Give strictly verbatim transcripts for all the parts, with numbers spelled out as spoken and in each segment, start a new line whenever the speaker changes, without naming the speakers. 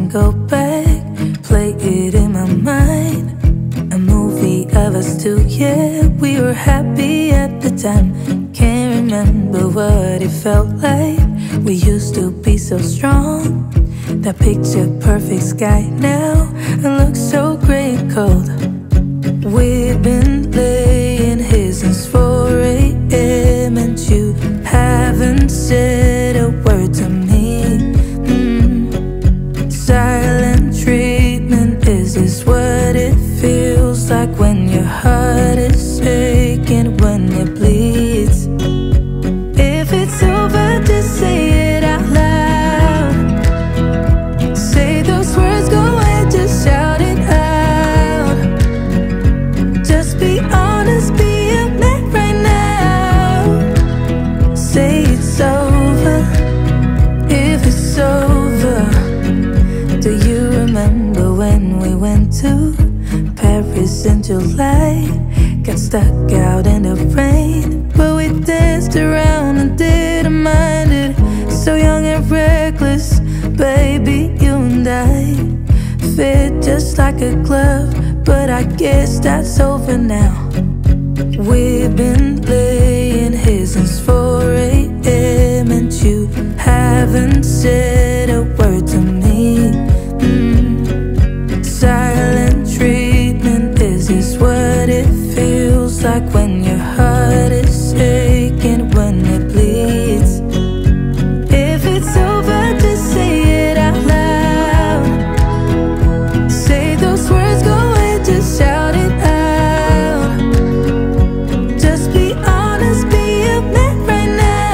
can go back, play it in my mind. A movie of us two, yeah, we were happy at the time. Can't remember what it felt like. We used to be so strong. That picture perfect sky now it looks so gray and cold. We've been laying here since four A M and you haven't said a word to me. mm. Silent treatment, is this what it feels like when your heart is aching, when it bleeds? If it's over, just say it out loud. Say those words, go ahead, just shout it out. Just be honest, be a man right now. Say it's over, if it's over. Do you remember when we went to Paris in July? Got stuck out in the rain, but we danced around and didn't mind it. So young and reckless, baby, you and I fit just like a glove, but I guess that's over now. We've been laying here since four A M and you haven't said a word to me. mm. Silent treatment, is this what it feels like when your heart is aching, when it bleeds? If it's over, just say it out loud. Say those words, go ahead, just shout it out. Just be honest, be a man right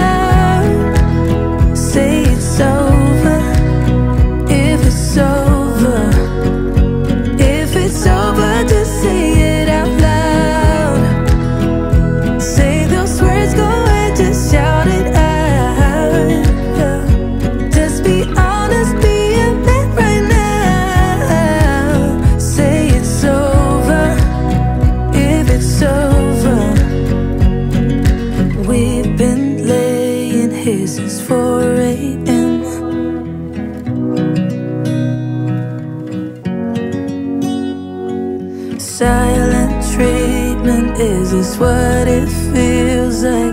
now. Say it's over, if it's over. If it's over, just say it out loud. Say those words, go ahead, just shout it out. Just be honest, be a man right now. Say it's over, if it's over. We've been laying here since four A M Silent treatment, is this what it feels like